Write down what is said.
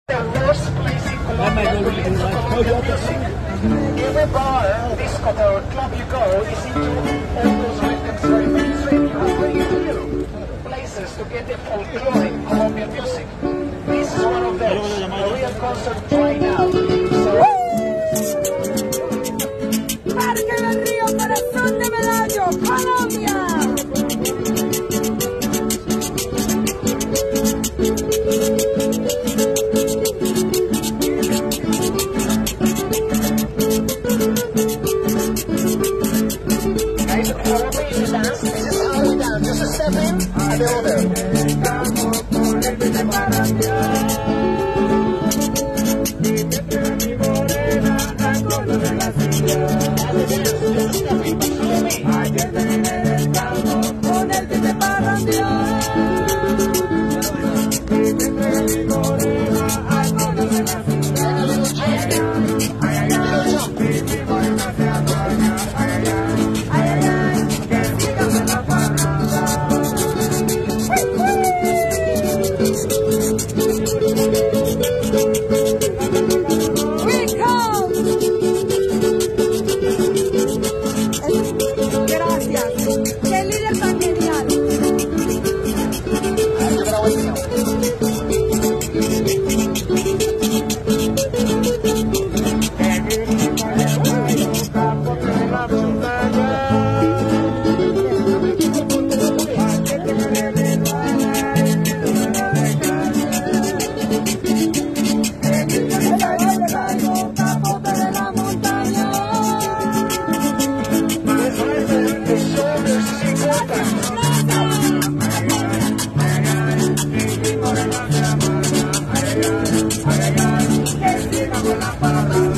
The worst place in Colombia to listen to Colombian music. Every bar, discotheque or club you go is into all those rhythms very mainstream. You have very few places to get the folkloric Colombian music. This is one of those. A real concert right now. So, Parque Berrío, corazón de Medallo, Colombia. guys, whatever you dance, this is how we dance. Just a step in and the Gracias. Qué líder tan genial. Ay, ay, ay, que siga con la parranda.